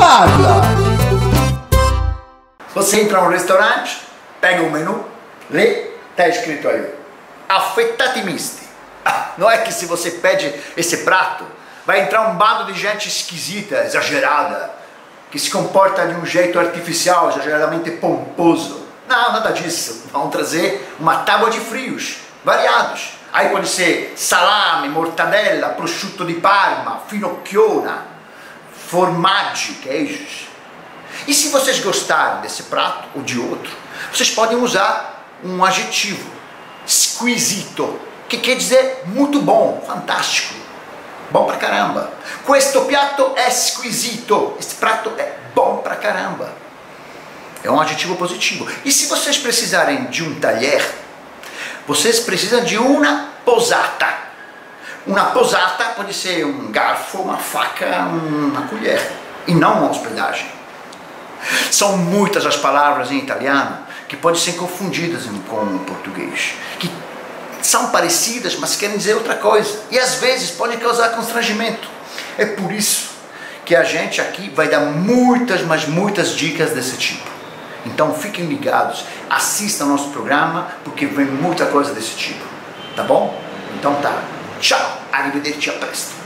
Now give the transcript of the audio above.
parla! Você entra num restaurante, pega o menu, lê, tá escrito aí, affettati misti. Não é que se você pede esse prato, vai entrar um bando de gente esquisita, exagerada, que se comporta de um jeito artificial, exageradamente pomposo. Não, nada disso. Vão trazer uma tábua de frios, variados. Aí pode ser salame, mortadella, prosciutto di Parma, finocchiona, formaggi, queijos. E se vocês gostarem desse prato ou de outro, vocês podem usar um adjetivo, squisito, que quer dizer muito bom, fantástico, bom pra caramba. Questo piatto è squisito, esse prato é bom pra caramba. É um adjetivo positivo. E se vocês precisarem de um talher, vocês precisam de uma posata. Uma posata pode ser um garfo, uma faca, uma colher, e não uma hospedagem. São muitas as palavras em italiano que podem ser confundidas com o português, que são parecidas, mas querem dizer outra coisa, e às vezes podem causar constrangimento. É por isso que a gente aqui vai dar muitas, mas muitas dicas desse tipo. Então fiquem ligados, assistam ao nosso programa, porque vem muita coisa desse tipo, tá bom? Então tá, tchau, arrivederci, a presto.